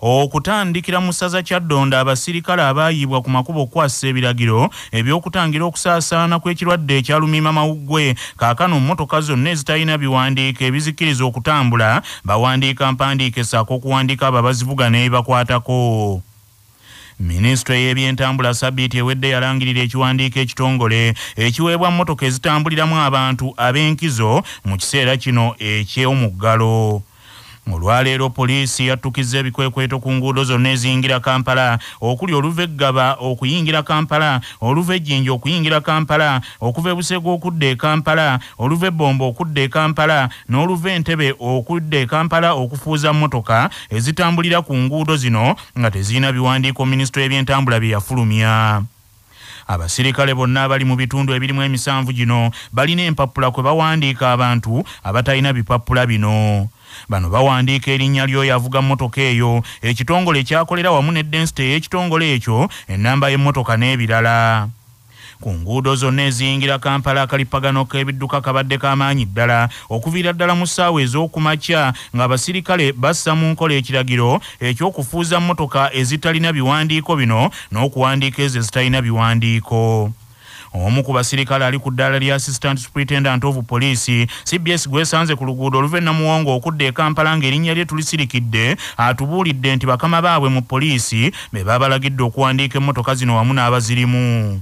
okutandikira mu ssaza Kyaddondo abasirikale abaayibwa ku makubo okwassa ebiragiro eby'okutangira okusaasaana kw'ekirwadde ekya lumiimamawuggwe kaakano mmotoka zonna ezitalina biwandiiko ebizikiriza okutambula bawandiika mpandiike ssaako okuwandiika ababazivuga n'ebibakwatako. Minisitule y'ebyentambula Sabbiiti ewedde yalangirira ekiwandiiko ekitongole ekiweebwa mmotoka ezitambuliramu abantu ab'enkizo mu kiseera kino eky'omuggalo. Olwaleero poliisi yattukizza ebikwekweto ku nguudo zonna eziyingira Kampala okuli oluva e Gaba okuyingira Kampala, oluva e Jjinja okuyingira Kampala, okuva e Busega okudda e Kampala, oluva e Bombo okudda e Kampala n'oluva e Ntebe okudda e Kampala okufuuza mmotoka ezitambulira ku nguudo zino nga tezirina biwandiiko Minisitule y'ebyentambula bye yafulumya. Abasirikale bonna abali mu bitundu ebirimu emisanvu gino balina empapula kwe bawandiika abantu abatalina bipapula bino. Bano bawandiika erinnya ly'oyo avuga mmotoka eyo, ekitongole ekyakolera wamu ne density y'ekitongole ekyo, ennamba y'emmotoka n'ebirala. Ku nguudo zonna eziyingira Kampala akalipagano k'ebidduka kabadde k'amaanyi ddala okuviira ddala mu ssaawa ez'okumakya ng'abasirikale bassa mu nkola ekiragiro eky'okufuuza mmotoka ezitalina biwandiiko bino n'okuwandiika ezo ezitalina biwandiiko. Omu ku basirikale ali ku ddaala lya Assistant Superintendent of Police CBS gwesanze ku luguudo oluva e Namuwongo okudda e Kampala ng'erinnya lye tulisirikidde atubuulidde nti bakama baabwe mu poliisi be babalagidde okuwandiika emmotoka zino wamu n'abazirimu.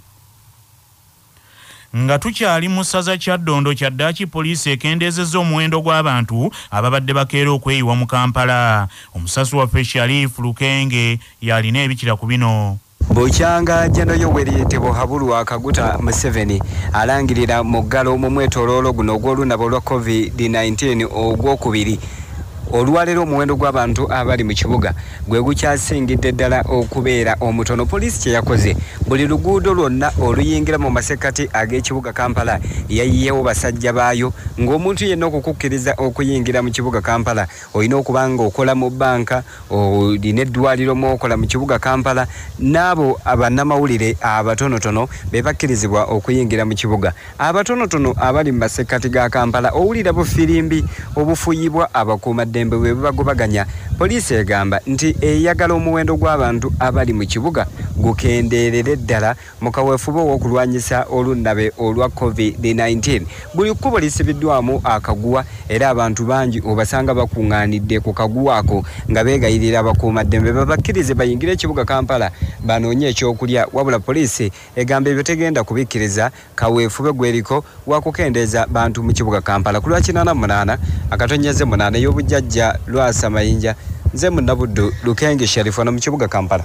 Nga tukyali mu ssaza Kyaddondo kyaddaaki poliisi ekendeezezza omuwendo gw'abantu ababadde bakeera okweyiwa mu Kampala. Omusasi waffe Sharifu Lukenge yalina ebikira ku bino. Bukyanga Jeno Yoweri Tebohabulu akaguta Museveni alangirira mu ggalo mu mwetooloolo guno ogw'olunabo lwa COVID-19 ogwokubiri. Olwaleero omuwendo gw'abantu abali mu kibuga gwe gukyasingidde ddala okubeera omutono. Poliisi kye yakoze buli luguudo lwonna oluyingira mu masekkati ag'ekibuga Kampala yayiyeewo basajja baayo, ng'omuntu yenna okukukkiriza okuyingira mu kibuga Kampala olina okuba nga okola mu bbanka, olina eddwaliro mw'okola mu kibuga Kampala, n'abo abannamawulire abatonotono be bakkirizibwa okuyingira mu kibuga. Abatonotono abali mu masekkati ga Kampala owulira bufirimbi obufuyibwa abakuumaddembe bwe babagobaganya. Poliisi egamba nti eyagala omuwendo gw'abantu abali mu kibuga gukendeerere ddala mu kaweefube w'okulwanyisa olunnabe olwa COVID-19. Buli kkubo lisibiddwamu akaguwa era abantu bangi obasanga bakuŋŋaanidde ku kaguwa ako nga beegayirira abakuumaddembe babakkirize bayingire ekibuga Kampala banoonye ekyokulya, wabula poliisi egamba ebyo tegenda kubikkiriza kaweefube gweriko wakukendeeza bantu mu kibuga Kampala. Ku lwa 88 akatonyeze 8 y'obujjajja Lwasa Mayinja, nze Munnabuddu Lukenge Sharifu mu kibuga Kampala.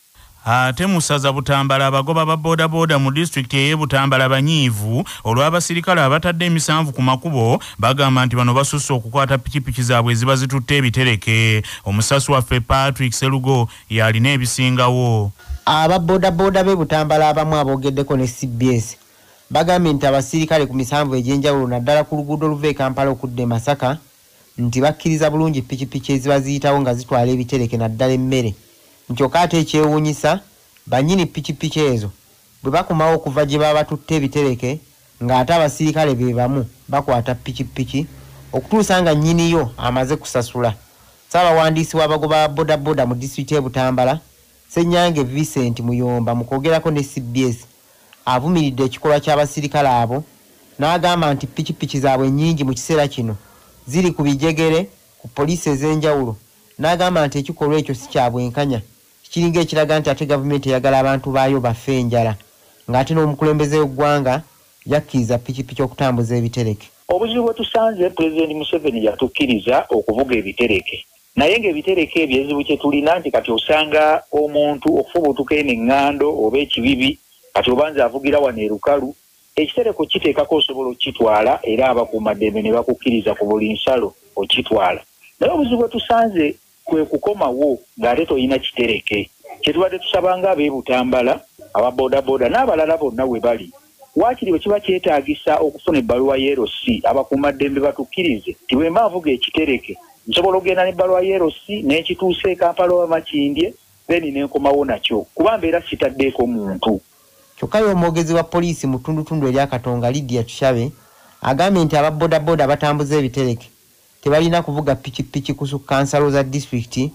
Ate mu ssaza Butambala abagoba ba boda mu disitulikiti ey'e Butambala banyiivu olw'abasirikale abatadde emisanvu ku makubo bagamba nti bano basusse okukwata pikipiki zaabwe ziba zitutte ebitereke. Omusasi waffe Patrick Serugo yalina ebisingawo. Ababoda b'e Butambala abamu aboogeddeko ne CBS bagambye nti abasirikale ku misanvu egy'enjawulo naddala ku luguudo oluva e Kampala okudda e Masaka nti bakkiriza bulungi pikipiki eziba ziyitawo nga zitwala ebitereke naddala emmere. Nkyokka ate ekyewuunyisa bannyini pikipiki ezo bwe bakomawo okuva gye baba batutte ebitereke ng'ate abasirikale be bamu bakwata pikipiki okutuusa nga nnyiniyo amaze kusasula. Ssaabawandiisi w'abagoba ba boda mu disitulikiti y'e Butambala Ssenyange Vincent Muyomba mu kwogerako ne CBS avumiridde ekikolwa ky'abasirikale abo n'agamba nti pikipiki zaabwe nnyingi mu kiseera kino ziri ku bijegere ku poliisi ez'enjawulo. N'agamba nti ekikolwa ekyo si kya bwenkanya, kiringa ekiraga nti ate gavumenti eyagala abantu baayo bafe enjala, ng'ate n'omukulembeze w'eggwanga yakkiriza pikipiki okutambuza ebitereke. Obuzibu bwe tusanze Pulezidenti Museveni yatukkiriza okuvuga ebitereke, naye ng'ebitereke ebyezibu kye tulina nti kati osanga omuntu okufubutuka eno eŋŋando oba ekibibi kati obanza avugira wano e Lukalu, ekitereko kiteekako osobola okitwala era abakuumaddembe ne bakukkiriza ku buli nsalo okitwala. Naye obuzibu bwe tusanze kwe kukomawo ng'ate toyina kitereke. Kye tubadde tusabanga ab'e Butambala ababodaboda n'abalala bonna we bali, waakiri bwe kiba kyetaagisa okufuna ebbaluwa y'erosi abakuumaddembe batukkirize ti bwe mba nvuga ekitereke nsobola okugenda n'ebbaluwa y'erosi n'ekituusa e Kampala oba Makindye then n'enkomawo nakyo kuba mbeera sitaddeeko muntu. Kyokka y'omwogezi wa poliisi mu ttundutundu erya Katonga Lydia Tushabe agambye nti ababodaboda batambuza ebitereke tebalina kuvuga pikipiki kusukka nsalo za disitulikiti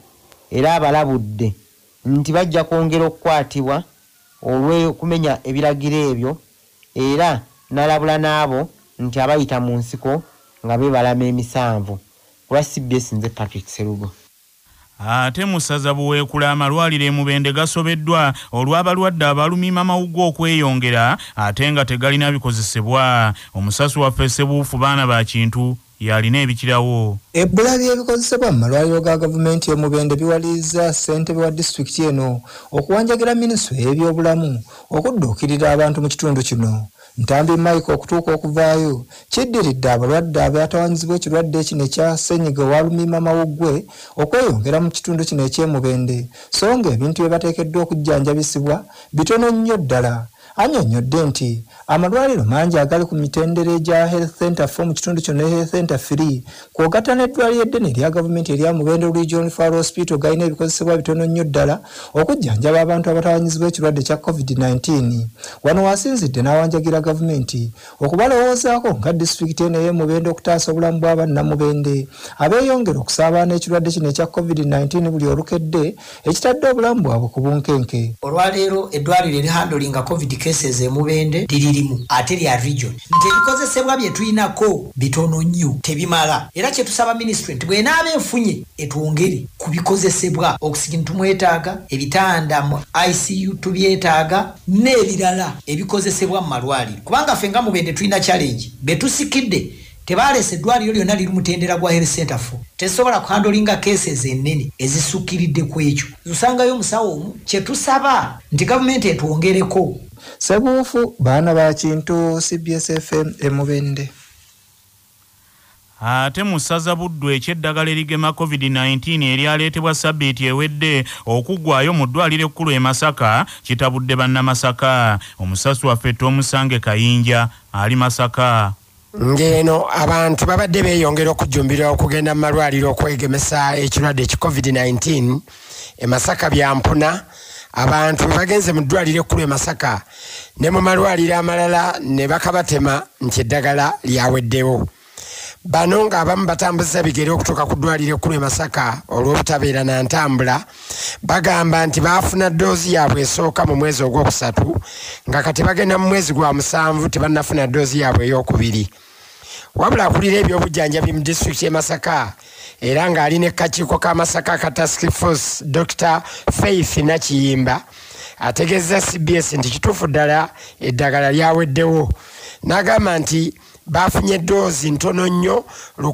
era abalabudde nti bajja kwongera okukwatibwa olw'okumenya ebiragiro ebyo era n'alabula n'abo nti abayita mu nsiko nga beebalama emisanvu. Olwa CBS nze Patrick Serugo. Ate mu ssaza Buweekula amalwaliro e Mubende gasobeddwa olw'abalwadde abalumima amawuggwe okweyongera ate nga tegalina bikozesebwa. Omusasi waffe Ssebuufu Bana ba Kintu yalina ebikirawo. Ebbula by'ebikozesebwa mu malwaliro ga gavumenti e Mubende biwalirizza ssentebe wa disitulikiti eno okuwanjagira minisitule y'ebyobulamu okudduukirira abantu mu kitundu kino. Ntambi Mike okutuuka okuvaayo kiddiridde abalwadde abatawanyizibwa ekirwadde kino ekya ssenyiga owalumima amawuggwe okweyongera mu kitundu kino eky'e Mubende so nga ebintu bye bateekeddwa okujjanjabisibwa bitono nnyo ddala. Annyonnyodde nti amalwaliro mangi agali ku mitendera egya Health Center 4 mu kitundu kino ne Health Center 3 kwogatta n'eddwaliro eddene erya gavumenti erya Mubende Regional Referral Hospital galina ebikozesebwa bitono nnyo ddala okujjanjaba abantu abatawanyizibwa ekirwadde kya COVID-19. Wano wasinzidde n'awanjagira gavumenti okubalowoozaako nga disitulikiti eno ey'e Mubende okutaasa obulamu bw'abannamubende abeeyongera okusaabaana ekirwadde kino ekya COVID-19 buli olukedde ekitadde obulamu bwabwe ku bunkenke. Olwaleero eddwaliro erihandolinga COVID cases e Mubende liririmu ate lya region nti ebikozesebwa bye tulinako bitono nnyo tebimala era kye tusaba ministry nti bw'enaaba enfunye etwongere ku bikozesebwa oxygen tumwetaaga ebitanda mu ICU tubyetaaga n'ebirala ebikozesebwa mu malwaliro kubanga ffe nga Mubende tulina challenge betusikidde tebalese eddwaliro lyonna liri mutendera gwa Health Center 4 tesobola kuhandolinga cases ennene ezisukkiridde ku ekyo usangayo omusawo omu kye tusaba nti gavumenti etwongereko. Ssebuufu Bana ba Kintu CBS FM e Mubende. Ate mu ssaza Buddu eky'eddagala erigema COVID-19 eryaleetebwa sabbiiti ewedde okuggwaayo mu ddwaliro ekkulu e Masaka kitabudde bannamasaka. Omusasi waffe Tomusange Kayinja ali Masaka. Ngeno abantu babadde beeyongera okujjumbira okugenda mu malwaliro okwegemesa ekirwadde eki COVID-19 e Masaka byampuna. Abantu bagenze mu ddwaliro ekkulu e Masaka ne mu malwaliro amalala ne bakabatema nti eddagala lyaweddewo. Bano ng'abamu batambuza bigere okutuuka ku ddwaliro ekkulu e Masaka olw'obutabeera na ntambula bagamba nti baafuna ddoozi yaabwe esooka mu mwezi ogwokusatu nga kati bagenda mu mwezi gwa musanvu tebannafuna ddoozi yaabwe ey'okubiri. Wabula akulira ebyobujjanjabi mu disitulikiti e Masaka era ng'ali n'ekkakiiko ka Masaka ka Task Force Dr. Faith Nakiyimba ategeeza CBS nti kituufu ddala eddagala lyaweddewo. N'agamba nti bafunye ddoozi ntono nnyo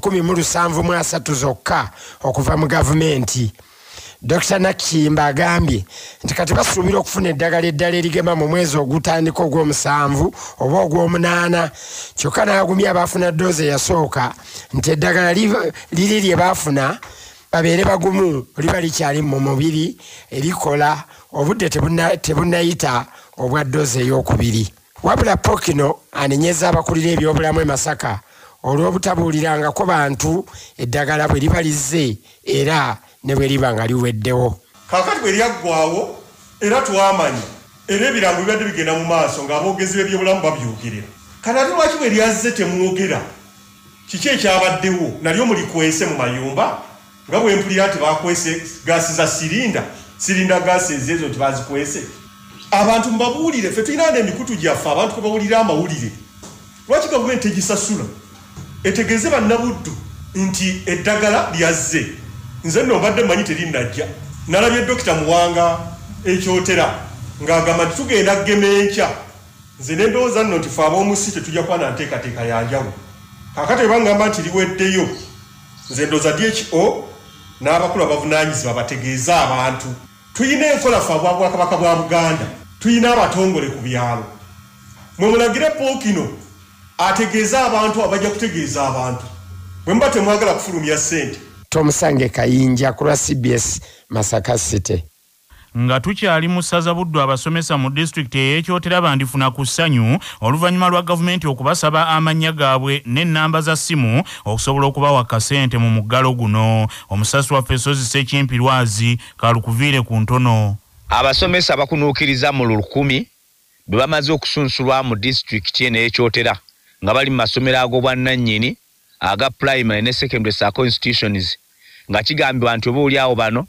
173 zokka okuva mu gavumenti. Dr. Nakiyimba agambye nti kati basuubira okufuna eddagala erigema mu mwezi ogutandika ogw'omusanvu oba ogw'omunaana. Kyokka n'agumya abaafuna ddoozi eyasooka nti eddagala liri lye baafuna babeere bagumu liba likyali mu mubiri erikola obudde tebunnayita obwa ddoozi ey'okubiri. Wabula Pokino anenyeza abakulira ebyobulamu e Masaka olw'obutabuulirangako bantu eddagala bwe liba lizze era ne bwe liba nga liweddewo. Kaakati bwe lyaggwaawo era twamanya era ebirango bibadde bigenda mu maaso ng'aboogezi b'ebyobulamu babyogera. Kati ate lwaki bwe lyazze temwogera? Kiki ekyabaddewo? Nalyo mulikwese mu mayumba nga bwe mpulira nti bakwese gaasi za sirinda gaasi ezo nti bazikwese. Abantu mbabuulire ffe tulina n'emikutu gyaffe abantu kwe bawulira amawulire. Lwaki gavumenti tegisasula etegeeze bannabuddu nti eddagala lyazze? Nze nno mbadde mmanyi terinnajja. Nalabye Dokita Muwanga ekyotera ng'agamba nti tugenda kugema enkya. Nze ne ndowooza nno nti ffe ab'omusi tetujja kuba na nteekateeka ya njawulo. Kaakati bangamba nti liweddeyo. Nze ndowooza DHO n'abakulu abavunaanyizibwa bategeeza abantu. Tuyina enkola ffe Bwakabaka bwa Buganda. Tuyina abatongole ku byalo. Mwe mulagire Pokino ategeeza abantu abajja kutegeeza abantu. Bwe mba temwagala kufulumya ssente. Tomusange Kayinja ku lwa CBS Masaka City. Nga tukyali mu ssaza Buddu abasomesa mu disitulikiti ey'Ekyotera bandifuna ku ssanyu oluvannyuma lwa gavumenti okubasaba amannya gaabwe n'ennamba za ssimu okusobola okubawa kasente mu muggalo guno. Omusasi waffe Sozi Ssekimpirwazi kalukuviire ku ntono. Abasomesa bakunuukiriza mu 1000 bwe bamaze okusunsulwa mu disitulikiti eno ey'Ekyotera nga bali mu masomero ag'obwannannyini aga primary ne secondary school institutions nga kigambibwa nti oba oli awo bano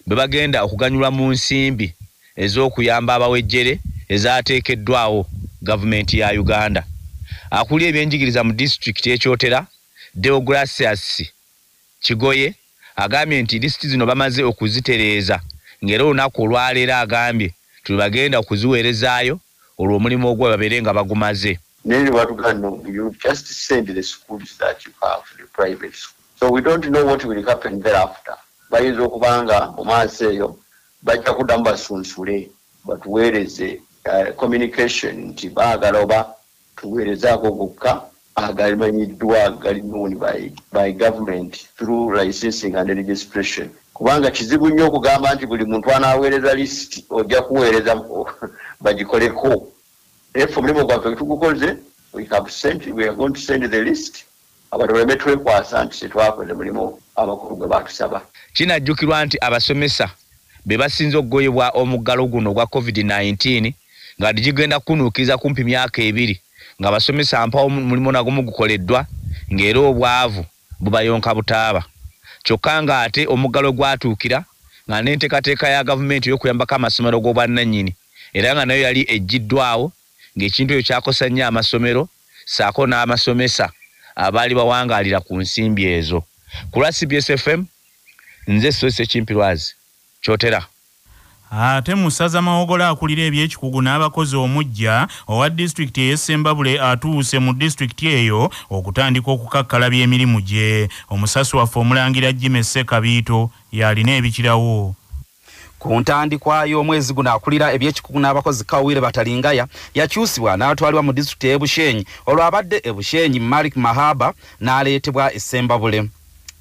bebagenda okuganyulwa mu nsimbi ez'okuyamba abawejjere ezaateekeddwawo gavumenti ya Uganda. Akulira ebyenjigiriza mu disitulikiti y'Ekyotera, Deogratias Kigoye, agambye nti lisiti zino bamaze okuzitereeza ng'era olunaku olwaleero agambye tubagenda okuziweerezaayo olwo omulimu ogwo babeere nga bagumaze. Nearly what Gano, you just send the schools that you have, the private schools. So we don't know what will happen thereafter. Bayinza okubanga omaaso eyo bajja kuddamu basunsule batuweereze communication nti baagala oba tuweerezaako gokka agalimanyiddwa gali known by government through licensing and registration. Kubanga kizibu nnyo okugamba nti buli muntu anaaweereza list ojja kuweereza bagikoleko. From Limo Gafetukoze, we are going to send the list. Abantu baleme twekwasa nti tetwakoze mulimu abakulu gwe batusaba. Kinajjukirwa nti abasomesa be basinze okugoyebwa omuggalo guno gwa COVID-19 nga digenda kunuukiriza kumpi myaka 2 nga basomesa mpawo mulimu nagumu gukoleddwa ng'era obwavu bubayonka butaaba. Kyokka nga ate omuggalo gwatuukira nga n'enteekateeka ya gavumenti y'okuyambako amasomero g'obwannannyini era nga nayo yali eggiddwawo ng'ekintu ekyo kyakosa nnyo amasomero saako n'amasomesa abaali bawangaalira ku nsimbi ezo. Ku lwa CBS FM, nze Sose Kimpirwazi, Kyotera. Ate musaza Mawogola akulira ebyekikugu n'abakozi omujja owa disitulikiti ey'Essembabule atuuse mu disitulikiti eyo okutandika okukakkala by'emirimu gye. Omusasi waffe omulangira Jimmy Sekabiito yalina ebikirawo. Ku ntandikwa y'omwezi guno akulira ebyekikugu n'abakozi Kawire Batalingaya yakyusibwa n'atwalibwa mu disitulikiti y'Ebushenyi olwo abadde Ebushenyi Malik Mahaba n'aleetebwa Essembabule.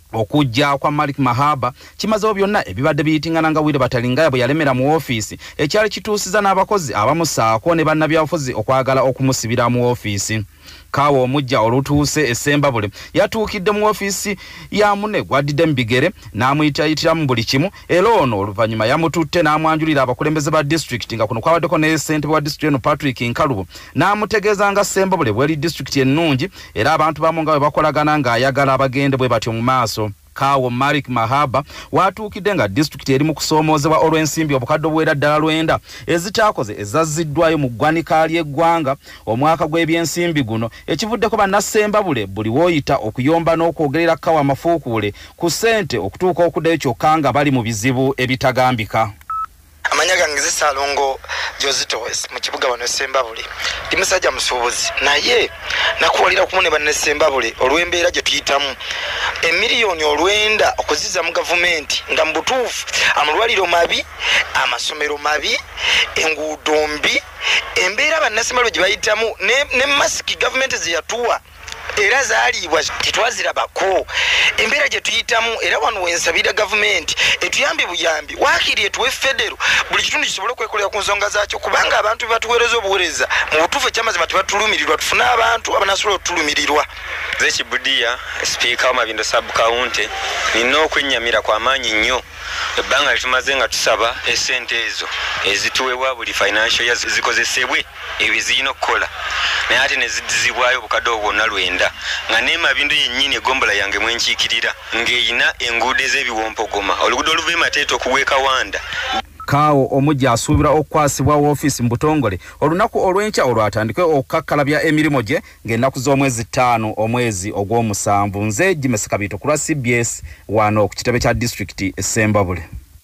Okujja kwa Malik Mahaba kimazewo byonna ebibadde biyitingana nga Wire Batalingaya bwe yalemera mu ofiisi ekyali kituusiza n'abakozi abamusaako ne bannabyabufuzi okwagala okumusibira mu ofiisi. Kawo omujja olutuuse Essembabule yatuukidde mu ofiisi ya munne gwaddidde mu bigere n'amuyitayitira mu buli kimu era ono oluvannyuma yamututte n'amwanjulira abakulembeze ba disitulikiti nga kuno kwabaddeko ne ssentebe wa disitulikiti eno Patrick Nkalubo n'amutegeeza nga Essembabule bw'eri disitulikiti ennungi era abantu bamu nga bwe bakolagana ng'ayagala abagende bwe batyo mu maaso. Kawo Malik Mahaba watuukidde nga disitulikiti eri mu kusoomoozebwa olw'ensimbi obukadde obuwera ddala 9 ezitaakoze ezazziddwayo mu ggwanika ly'eggwanga omwaka gw'ebyensimbi guno ekivuddeko bannasembabule buli wooyita okuyomba n'okwogerera Kawo amafuukuule ku ssente okutuuka okuddayo kyokka nga bali mu bizibu ebitagambika. Amanya gange Salongo Jositoes mu kibuga wano Essembabule ndi musajja musuubuzi naye nakuwalira kumune banne Essembabule olw'embeera gye tuyitamu emiliyoni 9 okuziza mu gavumenti nga mu butuufu amalwaliro mabi amasomero mabi enguudo mbi embeera banne Essembabule gye bayitamu ne masiki gavumenti ze yatuwa era zaalibwa tetwazirabako embeera gye tuyitamu era wano wensabira gavumenti etuyambe buyambi waakiri etuwe federo buli kitundu kisobole okwekolera ku nsonga zaakyo kubanga abantu batuweereza obuweereza mu butuufu ekyamazima tebatulumirirwa tufune abantu abanasobola okutulumirirwa. Nze Kibudiya sipiika w'Amabindo sub-county nina okwennyamira kw'amaanyi nnyo ebbanga litumaze nga tusaba essente ezo ezituweebwa buli financial year zikozesebwe ebizirina okukola naye ate ne ziddizibwayo obukadde obwo bwonna 9 nga n'Emabindo yennyini egombola yange mwenkiikirira ng'erina enguudo ez'ebiwompogoma oluguudo oluva Mateete okuwa Kawanda. Kawo omujja asuubira okukwasibwa woofiisi mu butongole olunaku olw'enkya olwatandikwe okukakkalabya emirimu gye ng'ennaku z'omwezi 5 omwezi ogw'omusanvu. Nze Jimmy Sekabiito ku lwa CBS wano ku kitebe kya disitulikiti Essembabule.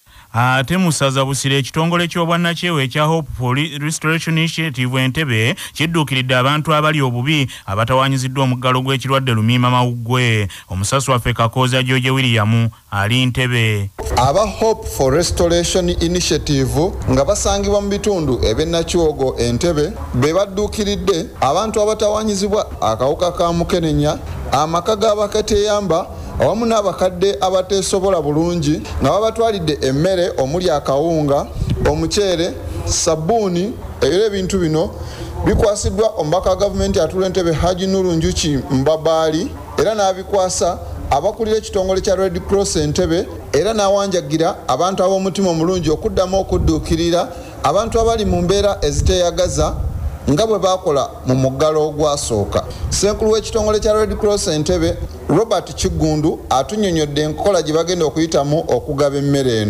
Ate musaza Busire ekitongole ky'obwannakyewa ekya Hope for Restoration Initiative Entebbe kidduukiridde abantu abali obubi abatawaanyiziddwa omuggalo gw'ekirwadde lumiima mawuggwe. Omusasi waffe Kakooza George William ali Ntebbe. Aba Hope for Restoration Initiative nga basangibwa mu bitundu eb'ennakyogo Entebbe be badduukiridde abantu abatawaanyizibwa akawuka ka mukenenya amaka g'abakateeyamba awamu n'abakadde abateesobola bulungi nga babatwalidde emmere omuli akawunga omuceere sabbuuni era ebintu bino bikwasiddwa omubaka wa gavumenti atuula Entebbe Haji Nuru Njuki Mbabaali era n'abikwasa abakulira ekitongole kya Red Cross Entebbe era n'awanjagira abantu ab'omutima omulungi okuddamu okudduukirira abantu abali mu mbeera eziteeyagaza nga bwe bakola mu muggalo ogwasooka. Ssenkulu w'ekitongole kya Red Cross Entebbe Robert Kigundu atunnyonnyodde enkola gye bagenda okuyitamu okugaba emmere eno.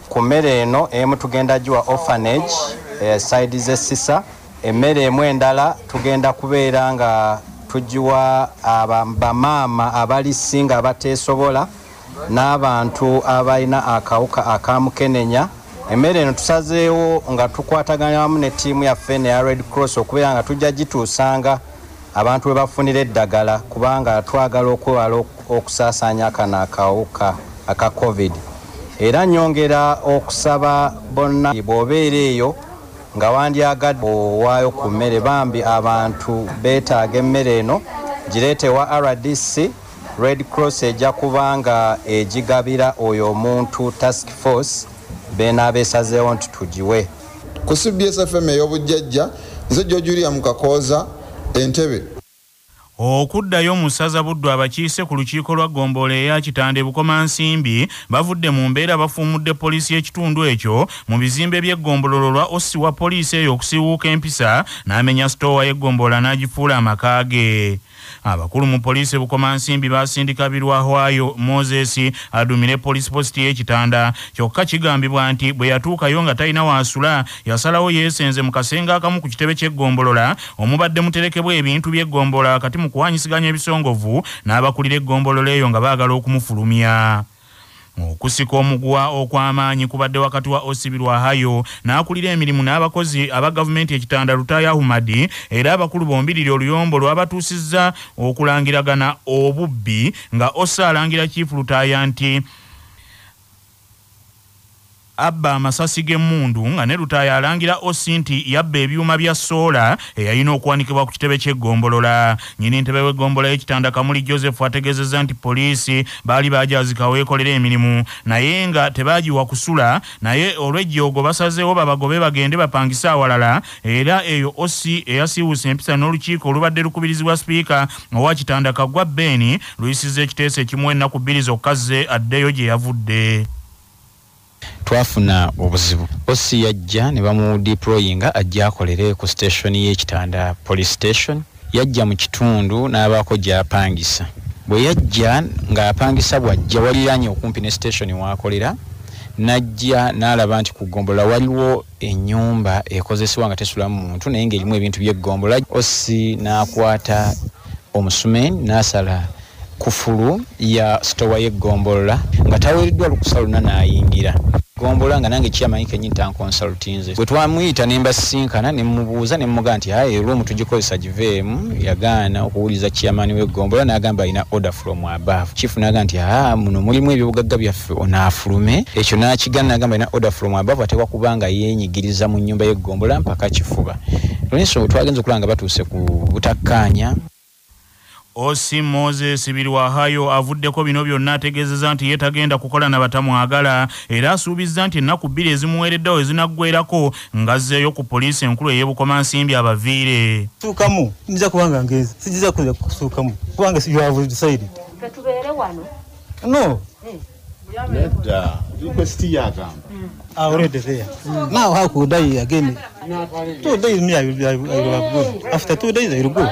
ku mmere eno emu tugenda giwa orphanage side z'Essisa, emmere emu endala tugenda kubeera nga tugiwa bamaama abali singa abateesobola n'abantu abalina akawuka akamukenenya. Emmere eno tusazeewo nga tukwataganya wamu ne ttiimu yaffe ne ya Red Cross okubeera nga tujja gituusanga abantu we bafunira eddagala kubanga twagala okwewala okusaasaanya kano akawuka aka COVID. Era nyongera okusaba bonna bw'obeera eyo nga wandyagadde owaayo ku mmere bambi abantu beetaaga emmere eno gireete wa RDC. Red Cross ejja kubanga egigabira oyo omuntu task force beena beesazeewo nti tugiwe. Ku CBS FM ey'obujjajja nze Julia Mukakooza Entebbe. Okuddayo mu ssaza Buddu abakiise ku lukiiko lwa Ggombolola eya Kitanda Bukomansimbi bavudde mu mbeera bafuumudde poliisi y'ekitundu ekyo mu bizimbe by'Eggombolola olwa ossi wa poliisi eyo okusiiwuuka empisa n'amenya sitoowa y'Eggombolola n'agifuula amaka ge. Abakulu mu poliisi Bukomansimbi basindika Birwahwayo Moses adumire poliisi posti y'Ekitanda, kyokka kigambibwa nti bwe yatuukayo nga talina waasula yasalawo yeesenze mu kasenga akamu ku kitebe ky'Eggombolola omubadde muterekebwa ebintu by'Eggombolola kati mu kuwanyisiganya ebisongovu n'abakulira Eggombolola eyo nga baagala okumufulumya. Okusika omuguwa okw'amaanyi kubadde wakati wa Osibirwahayo n'akulira emirimu n'abakozi aba gavumenti ekitanda Lutaya Ahumadi era abakulu bombiriri oluyombo lwabatuusizza okulangiragana obubbi nga Ossa alangira Chief Lutaya nti abba amasasi g'emmundu nga ne Lutaya alangira Ossi nti yabba ebyuma bya soola eyalina okuwanikibwa ku kitebe ky'Eggombolola. Nnyini ntebe w'Eggombolola y'Ekitanda Kamuli Joseph ategeezezza nti poliisi baali baajazika weekolera emirimu naye nga tebaagiwa kusula, naye olw'ejjoogo basazeewo babagobe bagende bapangise awalala. Era eyo Ossi eyasiiwuusa empisa n'olukiiko olubadde lukubirizibwa sipiika owa Kitanda Kaggwa Ben luyisizza ekiteeso ekimu ennaku 2 zokka zze addeyo gye yavudde. Twafuna obuzibu. Ossi yajja ne bamu deployinga ajja akolere ku station y'Ekitanda police station. Yajja mu kitundu n'abaako gy'apangisa. Bwe yajja ng'apangisa bw'ajja waliraanye okumpi ne station w'akolera, najja n'alaba nti ku Ggombolola waliwo ennyumba ekozesebwa nga tesulamu muntu naye ng'erimu ebintu by'Eggombolola. Ossi n'akwata omusumeni n'asala kufulu ya stowa y'Eggombolola nga taweereddwa lukusa luna n'ayingira Ggombolola nga nange chairman kenyi tankonsultinze. Bwe twamuyita ne mbasinkana ne mmubuuza ne mmuga nti hayi room tugikozesa giveemu, yagaana okuwuliza chairman w'Eggombolola n'agamba alina order from above. Chief n'agamba nti muno mulimu ebyobugagga byaffe onaafulume. Ekyo n'akigaana n'agamba alina order from above atekwa kubanga yeenyigiriza mu nnyumba y'Eggombolola mpaka kifuba. Lwenso twagenze okulanga batuuse ku butakkaanya. Ossi Moses Birwahayo avuddeko bino byonna ategeezezza nti yeetagenda kukola na batamwagala era asuubizza nti ennaku 2 ezimuweereddewo ezinaggweerako ngazzeeyo ku poliisi enkulu ey'Ebukomansimbi abaviire. Suukamu nja kubanga ngezi sijiza kusuukamu kubanga you have decided. Katubeere wano. No. Nedda request yagamba. Already there. Now how could I again? 2 days me I will go. After 2 days I will go.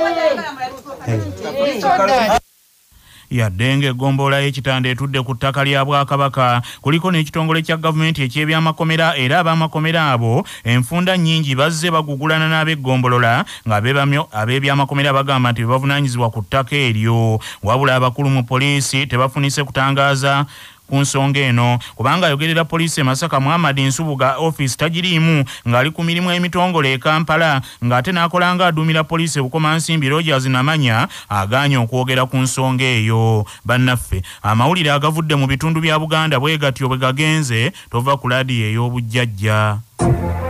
Yadde ng'Eggombolola y'Ekitanda etudde ku ttaka lya Bwakabaka kuliko n'ekitongole kya gavumenti eky'ebyamakomera era abamakomera abo enfunda nnyingi bazze bagugulana n'ab'Eggombolola ng'ab'ebyamakomera bagamba nti bavunaanyizibwa ku ttaka eryo. Wabula abakulu mu poliisi tebafunise kutangaaza ku nsonga eno kubanga ayogerera poliisi Masaka Muhammad Nsubuga office tagiriimu ng'ali ku mirimu emitongole e Kampala ng'ate n'akolanga adumira poliisi Bukomansimbi Rogers Namanya agaanye okwogera ku nsonga eyo. Bannaffe amawulire agavudde mu bitundu bya Buganda bwe gatyo bwe gagenze tova ku laadiyo ey'obujjajja.